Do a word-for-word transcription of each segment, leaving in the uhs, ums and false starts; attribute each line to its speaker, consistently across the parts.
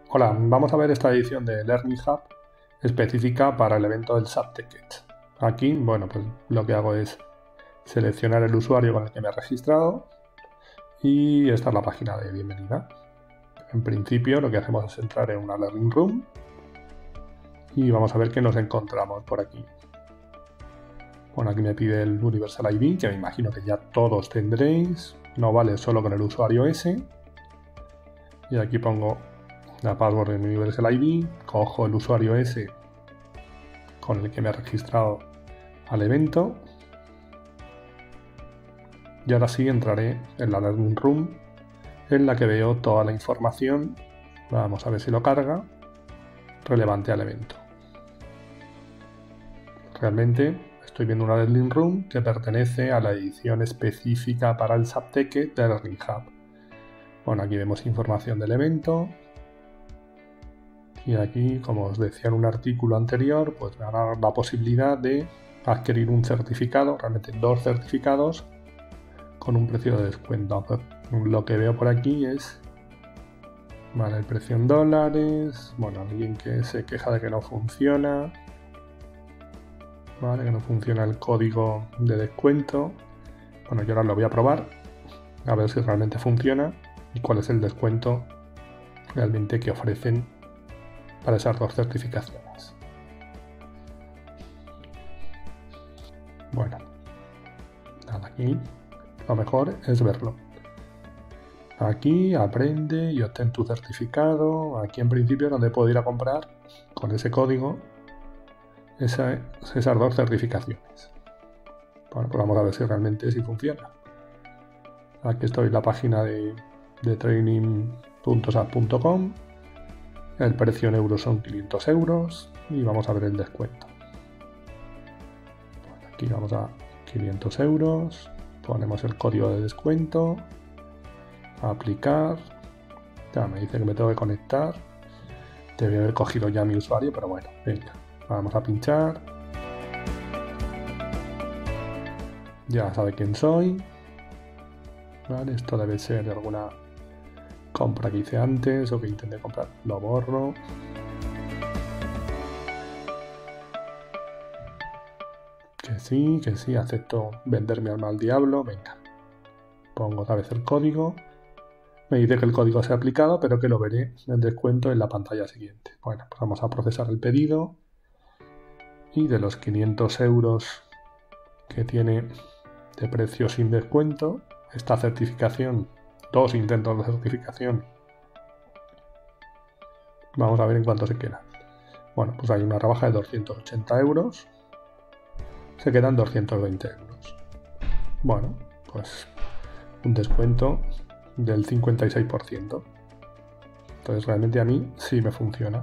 Speaker 1: Hola, vamos a ver esta edición de Learning Hub específica para el evento del Subticket. Aquí, bueno, pues lo que hago es seleccionar el usuario con el que me he registrado y esta es la página de bienvenida. En principio lo que hacemos es entrar en una Learning Room y vamos a ver qué nos encontramos por aquí. Bueno, aquí me pide el Universal I D, que me imagino que ya todos tendréis, no vale solo con el usuario ese. Y aquí pongo la password del Universal I D, cojo el usuario ese con el que me he registrado al evento y ahora sí entraré en la Learning Room en la que veo toda la información, vamos a ver si lo carga, relevante al evento. Realmente estoy viendo una Learning Room que pertenece a la edición específica para el Subticket de Learning Hub. Bueno, aquí vemos información del evento. Y aquí, como os decía en un artículo anterior, pues me van a dar la posibilidad de adquirir un certificado, realmente dos certificados, con un precio de descuento. Lo que veo por aquí es, vale, el precio en dólares, bueno, alguien que se queja de que no funciona, vale, que no funciona el código de descuento. Bueno, yo ahora lo voy a probar, a ver si realmente funciona y cuál es el descuento realmente que ofrecen para esas dos certificaciones. Bueno, nada, aquí lo mejor es verlo. Aquí aprende y obtén tu certificado. Aquí en principio es donde puedo ir a comprar con ese código esa, esas dos certificaciones. Bueno, pues vamos a ver si realmente sí funciona. Aquí estoy en la página de, de training punto sap punto com. El precio en euros son quinientos euros y vamos a ver el descuento. Aquí vamos a quinientos euros, ponemos el código de descuento, aplicar, ya me dice que me tengo que conectar, debe haber cogido ya mi usuario, pero bueno, venga, vamos a pinchar, ya sabe quién soy, vale, esto debe ser alguna compra que hice antes o que intenté comprar, lo borro. Que sí, que sí, acepto vender mi alma al diablo, venga. Pongo otra vez el código. Me dice que el código se ha aplicado, pero que lo veré en descuento en la pantalla siguiente. Bueno, pues vamos a procesar el pedido. Y de los quinientos euros que tiene de precio sin descuento, esta certificación, dos intentos de certificación, vamos a ver en cuánto se queda. Bueno, pues hay una rebaja de doscientos ochenta euros, se quedan doscientos veinte euros. Bueno, pues un descuento del cincuenta y seis por ciento. Entonces realmente a mí sí me funciona.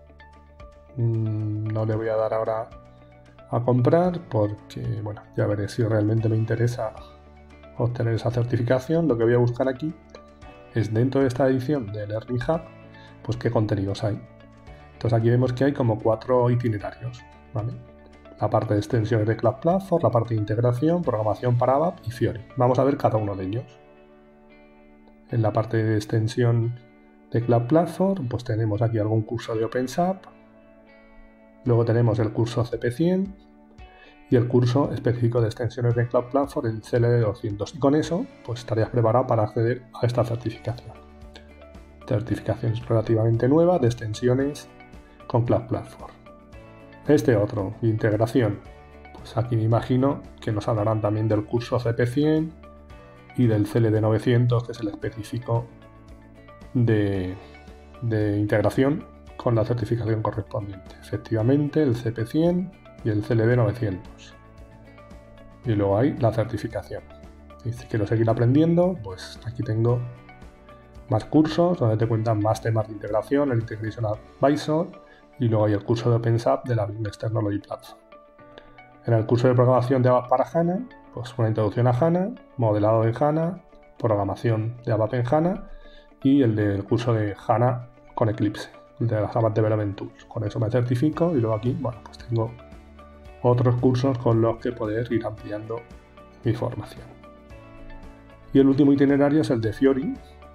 Speaker 1: No le voy a dar ahora a comprar porque, bueno, ya veré si realmente me interesa obtener esa certificación. Lo que voy a buscar aquí es, dentro de esta edición de Learning Hub, pues qué contenidos hay. Entonces aquí vemos que hay como cuatro itinerarios, ¿vale? La parte de extensiones de Cloud Platform, la parte de integración, programación para ABAP y Fiori. Vamos a ver cada uno de ellos. En la parte de extensión de Cloud Platform, pues tenemos aquí algún curso de OpenSAP, luego tenemos el curso C P cien y el curso específico de extensiones de Cloud Platform en C L D doscientos. Y con eso, pues estarías preparado para acceder a esta certificación. Certificación relativamente nueva de extensiones con Cloud Platform. Este otro, integración, pues aquí me imagino que nos hablarán también del curso C P cien y del C L D novecientos, que es el específico de, de integración con la certificación correspondiente. Efectivamente, el C P cien y el C L D novecientos. Y luego hay la certificación. Y si quiero seguir aprendiendo, pues aquí tengo más cursos donde te cuentan más temas de integración, el Integration Advisor, y luego hay el curso de OpenSAP de la Business Technology Platform. En el curso de programación de ABAP para HANA, pues una introducción a HANA, modelado en HANA, programación de ABAP en HANA y el del curso de HANA con Eclipse, el de las ABAP Development Tools. Con eso me certifico y luego aquí, bueno, pues tengo otros cursos con los que poder ir ampliando mi formación. Y el último itinerario es el de Fiori,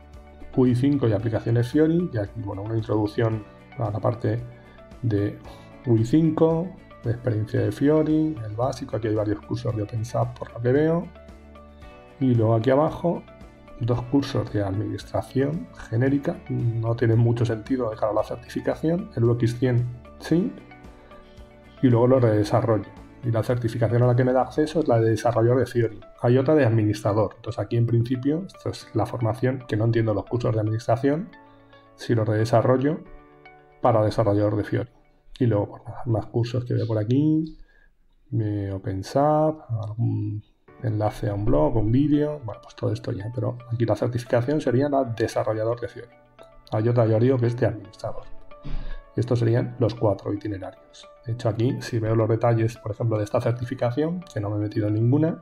Speaker 1: U I cinco y aplicaciones Fiori, y aquí bueno, una introducción a la parte de U I cinco, de experiencia de Fiori, el básico, aquí hay varios cursos de OpenSAP por lo que veo, y luego aquí abajo dos cursos de administración genérica, no tienen mucho sentido de cara a la certificación, el U X cien sí, y luego los de desarrollo. Y la certificación a la que me da acceso es la de desarrollador de Fiori. Hay otra de administrador. Entonces aquí en principio, esto es la formación, que no entiendo los cursos de administración, sino de desarrollo para desarrollador de Fiori. Y luego, bueno, más cursos que veo por aquí, OpenSAP, algún enlace a un blog, un vídeo, bueno, pues todo esto ya. Pero aquí la certificación sería la desarrollador de Fiori. Hay otra, ya digo, que es de administrador. Estos serían los cuatro itinerarios. De hecho, aquí, si veo los detalles, por ejemplo, de esta certificación, que no me he metido en ninguna,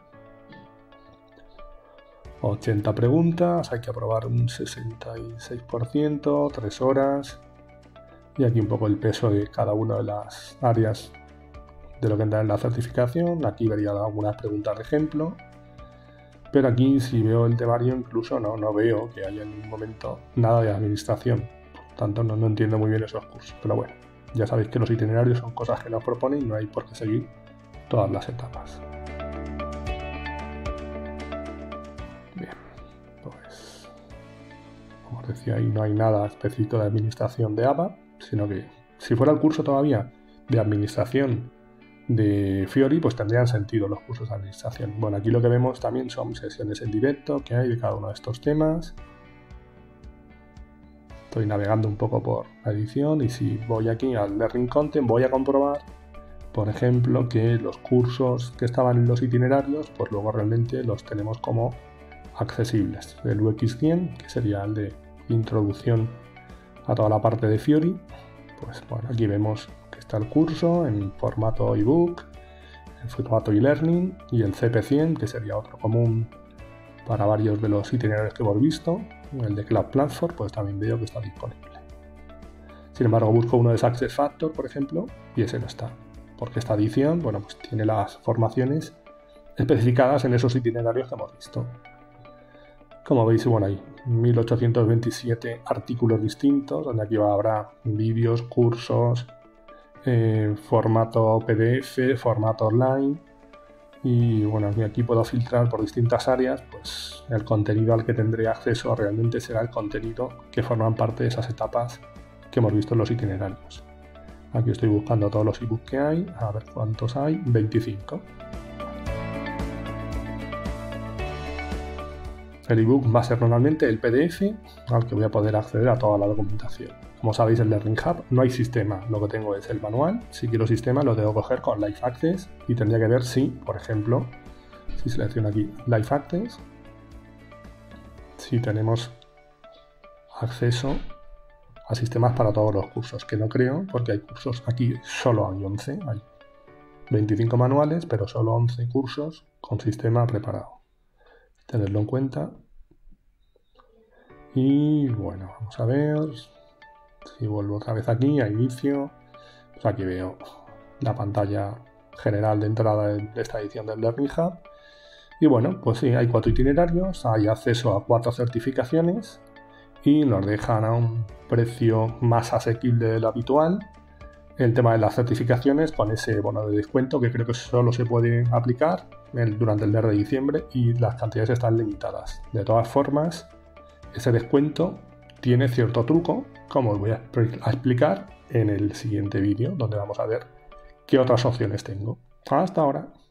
Speaker 1: ochenta preguntas, hay que aprobar un sesenta y seis por ciento, tres horas, y aquí un poco el peso de cada una de las áreas de lo que entra en la certificación. Aquí vería algunas preguntas de ejemplo, pero aquí, si veo el temario, incluso no, no veo que haya en ningún momento nada de administración. Tanto no, no entiendo muy bien esos cursos, pero bueno, ya sabéis que los itinerarios son cosas que nos proponen y no hay por qué seguir todas las etapas. Bien, pues como os decía, ahí no hay nada específico de administración de A B A P, sino que si fuera el curso todavía de administración de Fiori, pues tendrían sentido los cursos de administración. Bueno, aquí lo que vemos también son sesiones en directo que hay de cada uno de estos temas. Estoy navegando un poco por la edición y si voy aquí al Learning Content voy a comprobar, por ejemplo, que los cursos que estaban en los itinerarios, pues luego realmente los tenemos como accesibles. El U X cien, que sería el de introducción a toda la parte de Fiori, pues bueno, aquí vemos que está el curso en formato ebook, en formato e-learning, y el C P cien, que sería otro común para varios de los itinerarios que hemos visto. El de Cloud Platform, pues también veo que está disponible. Sin embargo, busco uno de SuccessFactors, por ejemplo, y ese no está. Porque esta edición, bueno, pues tiene las formaciones especificadas en esos itinerarios que hemos visto. Como veis, bueno, hay mil ochocientos veintisiete artículos distintos, donde aquí habrá vídeos, cursos, eh, formato P D F, formato online. Y bueno, aquí puedo filtrar por distintas áreas, pues el contenido al que tendré acceso realmente será el contenido que forman parte de esas etapas que hemos visto en los itinerarios. Aquí estoy buscando todos los ebooks que hay, a ver cuántos hay, veinticinco. El ebook va a ser normalmente el P D F al que voy a poder acceder a toda la documentación. Como sabéis, en Learning Hub no hay sistema, lo que tengo es el manual. Si quiero sistema lo tengo que coger con Live Access y tendría que ver si, por ejemplo, si selecciono aquí Live Access, si tenemos acceso a sistemas para todos los cursos, que no creo, porque hay cursos, aquí solo hay once, hay veinticinco manuales, pero solo once cursos con sistema preparado. Tenerlo en cuenta. Y bueno, vamos a ver... Si vuelvo otra vez aquí a inicio, pues aquí veo la pantalla general de entrada de esta edición del Learning Hub. Y bueno, pues sí, hay cuatro itinerarios, hay acceso a cuatro certificaciones y nos dejan a un precio más asequible del habitual. El tema de las certificaciones con ese bono de descuento que creo que solo se puede aplicar durante el mes de diciembre y las cantidades están limitadas. De todas formas, ese descuento tiene cierto truco, como os voy a explicar en el siguiente vídeo, donde vamos a ver qué otras opciones tengo. Hasta ahora.